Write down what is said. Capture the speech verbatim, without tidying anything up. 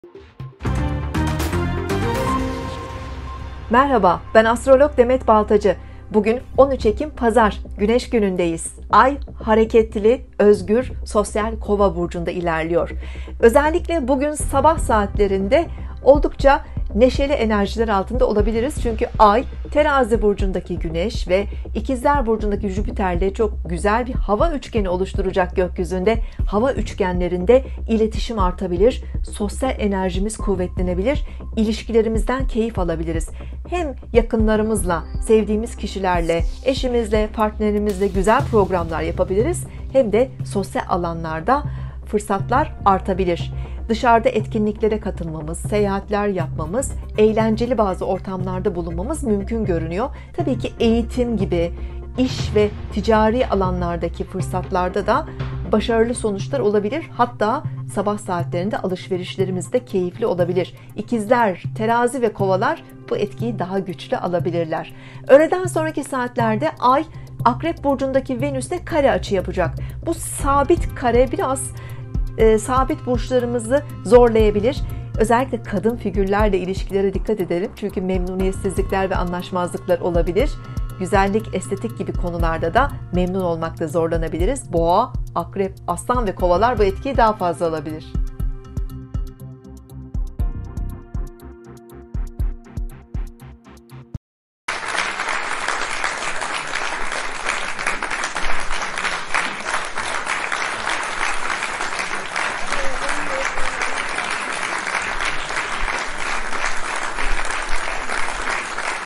Merhaba, ben astrolog Demet Baltacı. Bugün on üç Ekim Pazar, Güneş günündeyiz. Ay hareketli, özgür, sosyal Kova burcunda ilerliyor. Özellikle bugün sabah saatlerinde oldukça neşeli enerjiler altında olabiliriz. Çünkü Ay, Terazi burcundaki Güneş ve İkizler burcundaki Jüpiter'le çok güzel bir hava üçgeni oluşturacak gökyüzünde. Hava üçgenlerinde iletişim artabilir, sosyal enerjimiz kuvvetlenebilir, ilişkilerimizden keyif alabiliriz. Hem yakınlarımızla, sevdiğimiz kişilerle, eşimizle, partnerimizle güzel programlar yapabiliriz, hem de sosyal alanlarda fırsatlar artabilir. Dışarıda etkinliklere katılmamız, seyahatler yapmamız, eğlenceli bazı ortamlarda bulunmamız mümkün görünüyor. Tabii ki eğitim gibi, iş ve ticari alanlardaki fırsatlarda da başarılı sonuçlar olabilir. Hatta sabah saatlerinde alışverişlerimiz de keyifli olabilir. İkizler, Terazi ve Kovalar bu etkiyi daha güçlü alabilirler. Öğleden sonraki saatlerde Ay, Akrep burcundaki Venüs'te kare açı yapacak. Bu sabit kare biraz e, sabit burçlarımızı zorlayabilir. Özellikle kadın figürlerle ilişkilere dikkat edelim. Çünkü memnuniyetsizlikler ve anlaşmazlıklar olabilir. Güzellik, estetik gibi konularda da memnun olmakta zorlanabiliriz. Boğa, Akrep, Aslan ve Kovalar bu etkiyi daha fazla alabilir.